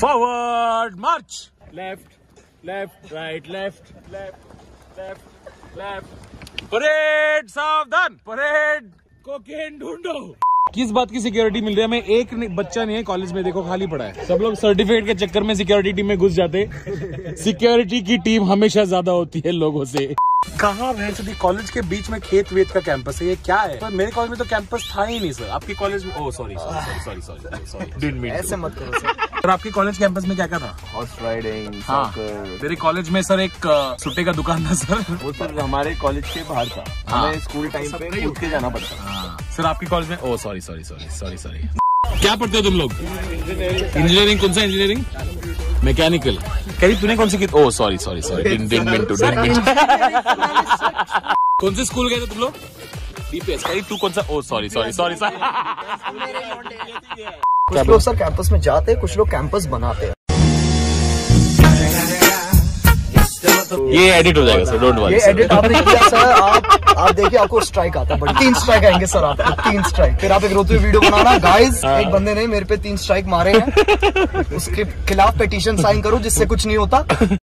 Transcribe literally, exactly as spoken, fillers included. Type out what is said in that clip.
Forward march. Left left right left left left left. Parade सावधान, parade cocaine ढूंढो। किस बात की सिक्योरिटी मिल रही है हमें? एक बच्चा नहीं है कॉलेज में, देखो खाली पड़ा है। सब लोग सर्टिफिकेट के चक्कर में सिक्योरिटी टीम में घुस जाते। सिक्योरिटी की टीम हमेशा ज्यादा होती है लोगों से। कहाँ है सभी? कॉलेज के बीच में खेत वेत का कैंपस है, ये क्या है? तो मेरे कॉलेज में तो कैंपस था ही नहीं सर। आपकी कॉलेज में? Oh sorry sorry sorry sorry sorry ऐसे मत करो सर। सर आपके कॉलेज कैंपस में क्या क्या था? हॉर्स राइडिंग, हाँ, सॉकर। मेरे कॉलेज में सर एक सुट्टे का दुकान था सर। वो सर हमारे कॉलेज के बाहर था। हाँ। हमें स्कूल टाइम पे कूद के जाना पड़ता। हाँ। सर आपके कॉलेज में? Oh sorry sorry sorry sorry sorry क्या पढ़ते हो तुम लोग? इंजीनियरिंग। कौन सा इंजीनियरिंग? मैकेनिकल। कहीं तूने कौन सी की? ओह सॉरी सॉरी सॉरी डिन डिन मिनटू डिन मिनटू। कौन से स्कूल गए थे तुम लोग? डीपीएस। कहीं तू कौन सा? Oh sorry sorry sorry sorry. कुछ लोग सर कैंपस में जाते हैं, कुछ लोग कैंपस बनाते हैं। ये एडिट हो जाएगा सर, डोंट वरी। ये एडिट आपने किया सर। आप आप देखिए आपको स्ट्राइक आता है। बड़ी तीन स्ट्राइक आएंगे सर आपको, तीन स्ट्राइक। फिर आप एक रोते हुए वीडियो बनाना, गाइस एक बंदे ने मेरे पे तीन स्ट्राइक मारे हैं, उसके खिलाफ पिटीशन साइन करो जिससे कुछ नहीं होता।